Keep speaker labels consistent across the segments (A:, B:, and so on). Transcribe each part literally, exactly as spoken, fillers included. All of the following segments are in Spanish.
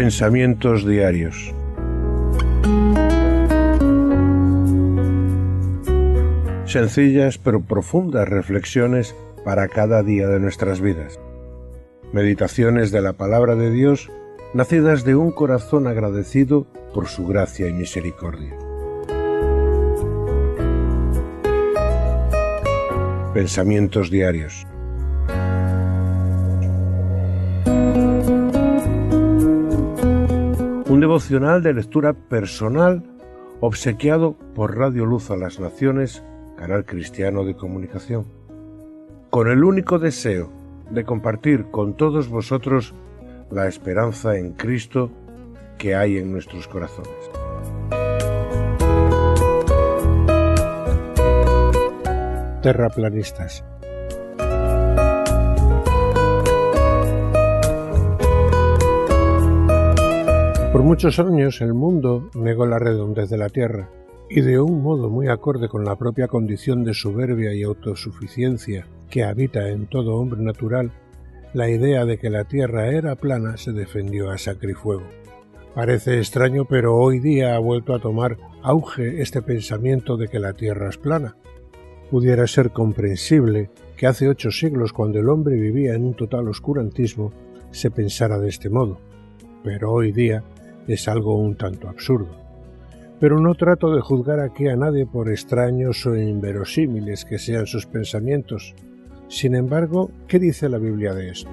A: Pensamientos diarios. Sencillas pero profundas reflexiones para cada día de nuestras vidas. Meditaciones de la palabra de Dios, nacidas de un corazón agradecido por su gracia y misericordia. Pensamientos diarios. Un devocional de lectura personal obsequiado por Radio Luz a las Naciones, canal cristiano de comunicación, con el único deseo de compartir con todos vosotros la esperanza en Cristo que hay en nuestros corazones. Terraplanistas. Por muchos años el mundo negó la redondez de la Tierra, y de un modo muy acorde con la propia condición de soberbia y autosuficiencia que habita en todo hombre natural, la idea de que la Tierra era plana se defendió a sacrifuego. Parece extraño, pero hoy día ha vuelto a tomar auge este pensamiento de que la Tierra es plana. Pudiera ser comprensible que hace ocho siglos, cuando el hombre vivía en un total oscurantismo, se pensara de este modo, pero hoy día es algo un tanto absurdo. Pero no trato de juzgar aquí a nadie por extraños o inverosímiles que sean sus pensamientos. Sin embargo, ¿qué dice la Biblia de esto?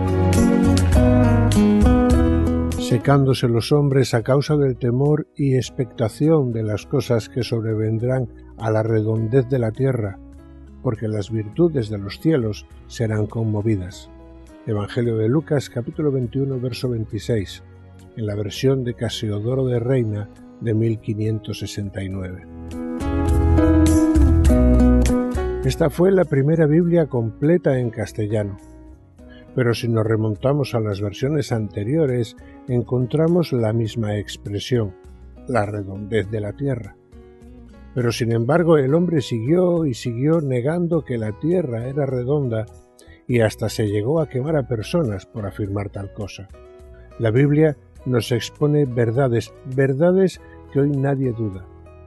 A: Secándose los hombres a causa del temor y expectación de las cosas que sobrevendrán a la redondez de la tierra, porque las virtudes de los cielos serán conmovidas. Evangelio de Lucas, capítulo veintiuno, verso veintiséis, en la versión de Casiodoro de Reina de mil quinientos sesenta y nueve. Esta fue la primera Biblia completa en castellano, pero si nos remontamos a las versiones anteriores, encontramos la misma expresión, la redondez de la tierra. Pero sin embargo el hombre siguió y siguió negando que la tierra era redonda, y hasta se llegó a quemar a personas por afirmar tal cosa. La Biblia nos expone verdades, verdades que hoy nadie duda,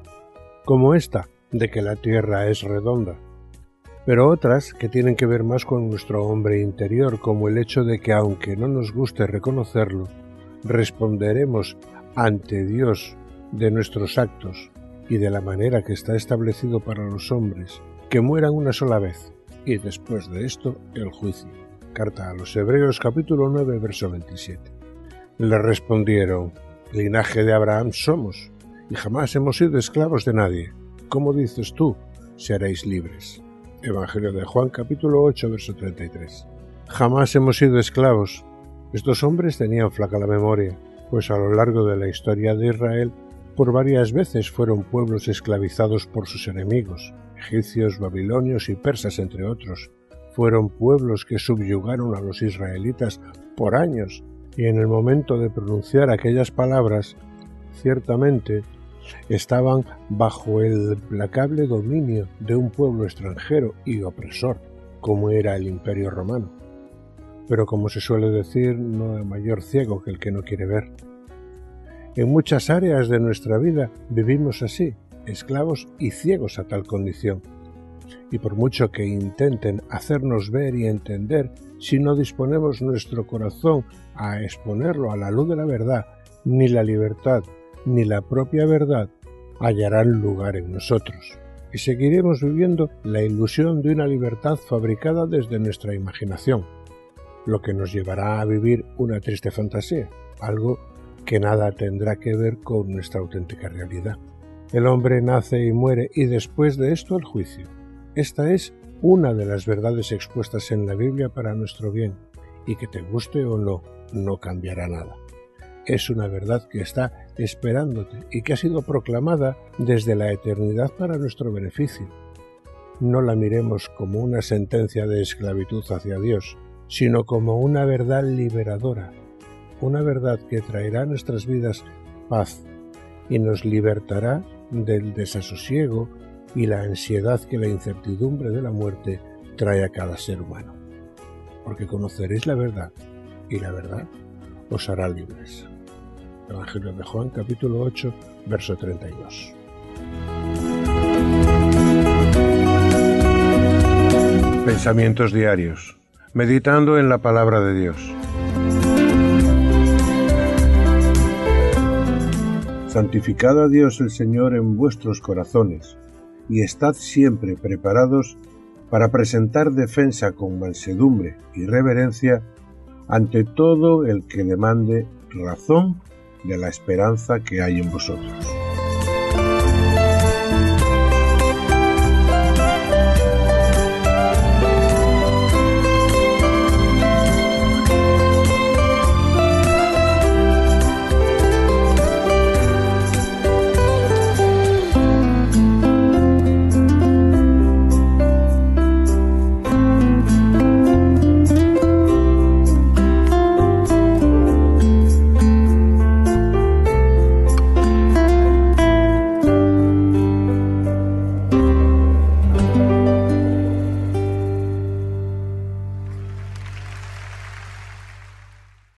A: como esta de que la tierra es redonda, pero otras que tienen que ver más con nuestro hombre interior, como el hecho de que, aunque no nos guste reconocerlo, responderemos ante Dios de nuestros actos y de la manera que está establecido para los hombres, que mueran una sola vez, y después de esto el juicio. Carta a los Hebreos, capítulo nueve, verso veintisiete. Le respondieron: linaje de Abraham somos, y jamás hemos sido esclavos de nadie. ¿Cómo dices tú, seréis libres? Evangelio de Juan, capítulo ocho, verso treinta y tres. Jamás hemos sido esclavos. Estos hombres tenían flaca la memoria, pues a lo largo de la historia de Israel, por varias veces fueron pueblos esclavizados por sus enemigos, egipcios, babilonios y persas, entre otros. Fueron pueblos que subyugaron a los israelitas por años, y en el momento de pronunciar aquellas palabras, ciertamente estaban bajo el implacable dominio de un pueblo extranjero y opresor, como era el Imperio Romano. Pero, como se suele decir, no hay mayor ciego que el que no quiere ver. En muchas áreas de nuestra vida vivimos así, esclavos y ciegos a tal condición. Y por mucho que intenten hacernos ver y entender, si no disponemos nuestro corazón a exponerlo a la luz de la verdad, ni la libertad, ni la propia verdad hallarán lugar en nosotros, y seguiremos viviendo la ilusión de una libertad fabricada desde nuestra imaginación, lo que nos llevará a vivir una triste fantasía, algo que nada tendrá que ver con nuestra auténtica realidad. El hombre nace y muere, y después de esto el juicio. Esta es una de las verdades expuestas en la Biblia para nuestro bien, y que te guste o no, no cambiará nada. Es una verdad que está esperándote y que ha sido proclamada desde la eternidad para nuestro beneficio. No la miremos como una sentencia de esclavitud hacia Dios, sino como una verdad liberadora, una verdad que traerá a nuestras vidas paz y nos libertará del desasosiego y la ansiedad que la incertidumbre de la muerte trae a cada ser humano. Porque conoceréis la verdad, y la verdad os hará libres. Evangelio de Juan, capítulo ocho, verso treinta y dos. Pensamientos diarios, meditando en la palabra de Dios. Santificad a Dios el Señor en vuestros corazones, y estad siempre preparados para presentar defensa con mansedumbre y reverencia ante todo el que demande razón de la esperanza que hay en vosotros.